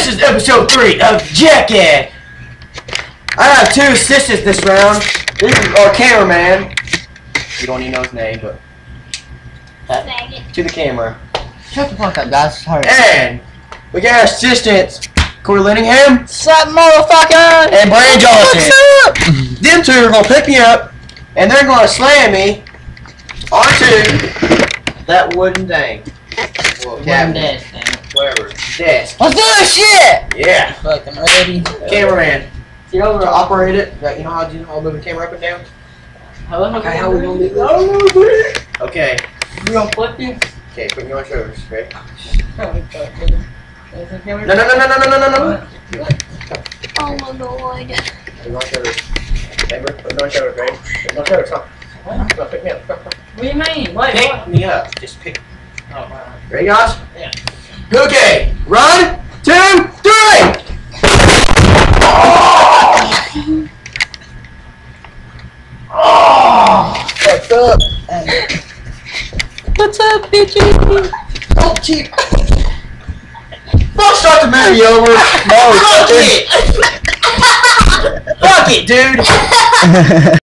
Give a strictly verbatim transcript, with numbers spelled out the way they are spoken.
This is episode three of Jackass. I have two assistants this round. This is our cameraman. You don't even know his name, but uh, to the camera. Shut the fuck up, guys. Sorry. And we got our assistants, Corey Linningham. Sup, motherfucker? And Brian Johnson. What's up? Them two are gonna pick me up, and they're gonna slam me onto that wooden thing. Well, cabinet, whatever, desk. Let's do this shit! Yeah. Fucking ready. Cameraman. You know how to operate it? You know how to do how to move the camera up and down? Okay, how we gonna do this? Okay. You gonna flip you? Okay, put me on my shoulders. Ready? No, No, no, no, no, no, no, no, no, no. Oh my lord. Put me on my shoulders. Remember? Put me on my shoulders, ready? Put me on my shoulders, come. Come on, pick me up. Come, come. What do you mean? Wait, Pick what? me up. Just pick. Oh, wow. Ready, guys? Yeah. Okay. One, two, three. Oh! Oh! What's up? What's up, bitches? Oh, cheap. Don't start the movie over. No, fuck it. Fuck it, dude.